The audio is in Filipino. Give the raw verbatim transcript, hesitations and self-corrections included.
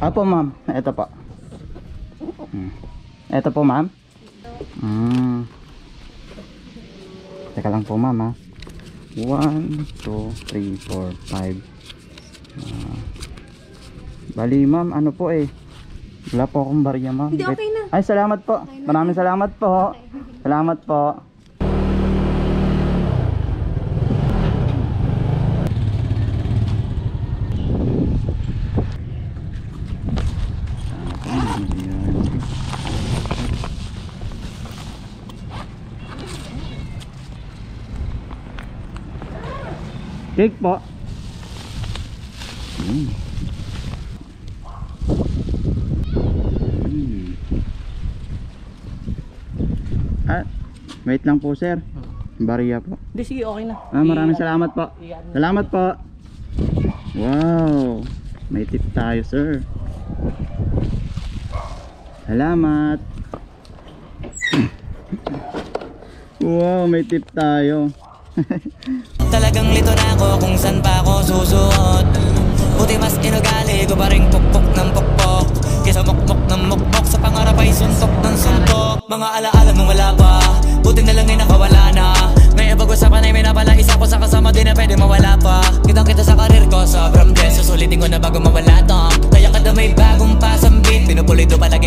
Apo ma'am, ito po. Hmm. Ito po ma'am. Hmm. Teka lang po ma'am ha. one, two, three, four, five. Uh, bali ma'am, ano po eh. Wala po akong barya ma'am. Hindi, okay na. Ay, salamat po. Okay na. Maraming salamat po. Okay. Salamat po. Cake po. Mm. Mm. Ah, wait lang po sir. Bariya po. Hindi, sige, okay na. Ah, maraming salamat po. Salamat po. Wow. May tip tayo sir. Salamat. Wow, may tip tayo. Talagang lito na ako kung saan pa ako susuot. Buti mas inugali ko pa rin pukpok ng pukpok kesa mukmok ng mukmok sa pangarap ay suntok ng suntok. Mga alaala nung wala pa, buti na lang ay nakawala na. May ipag-usapan ay may napala isa ko sa kasama din na pwede mawala pa. Kitang kita sa karir ko sobrang bless, susulitin ko na bago mawala to. Kaya kada may bagong pasambit, pinupulito palagi